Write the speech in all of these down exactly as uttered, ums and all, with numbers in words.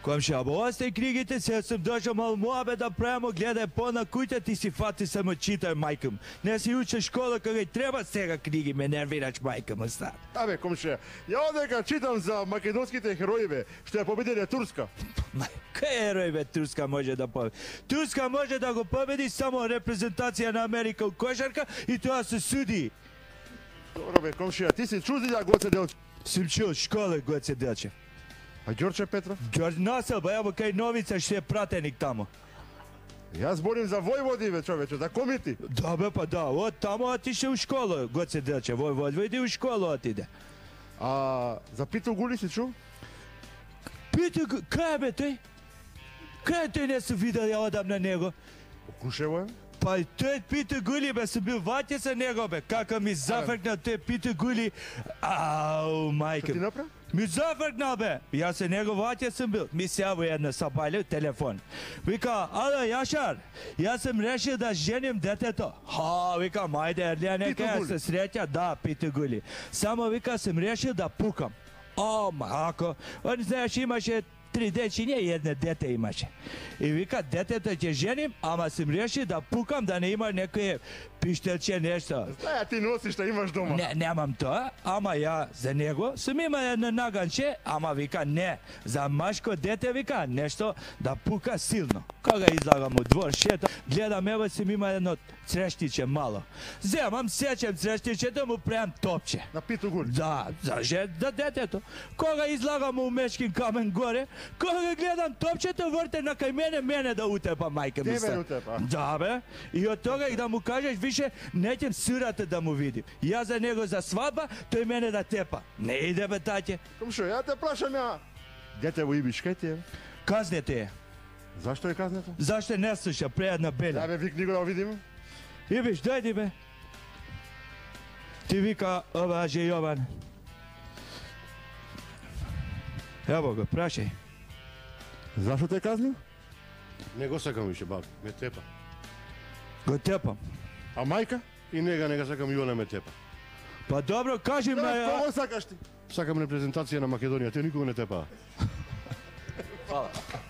Комшија, або остај книгите, сега сум дошол мал муабе да правимо, гледај по на куќа, ти си фати само читај, мајкам. Не си учиш школа кога и треба сега книги, ме нервираш, мајкам, остат. Абе, комшија, ја одека читам за македонските херои, бе, што ја победиле Турска. Кај ерој, бе, Турска може да победи? Турска може да го победи само репрезентација на Америка у кошарка и тоа се суди. Добро, бе, комшија, ти си чузи да Гоце Делчев? Сум чул школа Гоце Делчев. А Ѓорче Петров? Ѓорче Насел, ба, ево кај Новица што е пратеник тамо. Јас борим за Војводи, бе, човече, за комити. Да, бе, па да, од тамо отише у школа, Гоце Делчев, Војводи у школа отиде. А за Пито Гули си чул? Пито, кај бе тој? Кај тој не се видел ја одам на него? У Крушево е? Па тој Пито Гули, бе, се бил ваќе со него, бе, како ми зафркна тој Пито Гули. Ау, мајка. Што ти направи? Ми зафркнал, бе. Јас се него ваќе сум бил. Ми се јави една сапале телефон. Вика, ало, Јашар, јас сум решил да женим детето. Ха, вика, мајде, Ерлија, нека ја се среќа. Да, Пито Гули. Само, вика, сум решил да пукам. О, мако. Он, знаеш, имаше три дечиња и едно дете имаше. И вика, детето ќе женим, ама сум решил да пукам, да не има некој пиштелче нешто. Знаја, ти носиш што имаш дома. Не, немам тоа, ама ја за него сум има едно наганче, ама вика не, за машко дете вика нешто да пука силно. Кога излагам у двор, шета, гледам ево сум има едно црештиче мало. Земам, сечем црештичето, му правам топче. На Пито Гули? Да, за жет, за детето. Кога излагам у Мечкин камен горе, кога гледам топчето, врте на кај мене, мене да утепа, мајка ми се. Тебе утепа? Да, бе. И од тога и да му кажеш, више, неќем сурата да му видим. Ја за него за свадба, тој мене да тепа. Не иде, бе, таќе. Комшо, ја те прашам ја. Дете во Ибиш, кај ти е? Казнете е. Зашто е казнето? Зашто не слуша, преедна беля. Да, бе, викни го да видим. Ибиш, дојди, бе. Ти вика, ова аже Јован. Ево го, прашај. Зашто те казнил? Не го сакам више, баб, ме тепа. Го тепам. А мајка? И нега, нега сакам и она ме тепа. Па добро, кажи ме... Да, кого сакаш ти? Сакам репрезентација на Македонија, те никога не тепаа. Фала.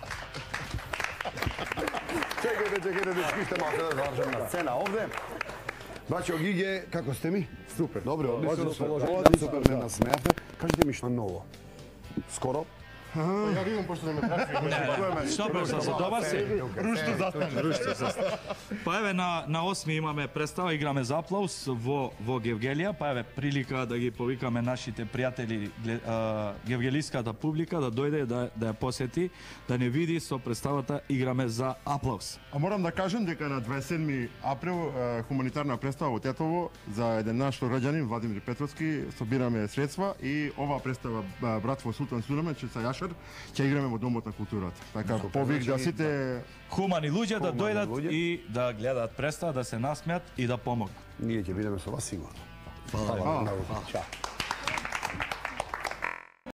Чекај, бе, чекај, дечки, сте малко да завршам на сцена овде. Браќо Гиге, како сте ми? Супер. Добро, одлично расположени. Одлично, Супер ме насмеавте. Кажете ми што ново. Скоро? Ја видам пошто не ме прашај. Супер, са се добар си. Рушто застане. Рушто застане. Па еве на на осми имаме представа, играме за аплауз во во Гевгелија, па еве прилика да ги повикаме нашите пријатели, гевгелиската публика да дојде да да ја посети, да не види со представата играме за аплауз. А морам да кажам дека на дваесет и седми април хуманитарна представа во Тетово за еден наш граѓанин Владимир Петровски собираме средства и оваа представа братство Султан Сулемен че са Јашар ќе играме во Домот на културата. Така повик да сите хумани луѓе да дојдат и да гледаат представа, да се насмеат и да помогнат. Ние ќе бидеме со вас сигурно. Фала. Чао.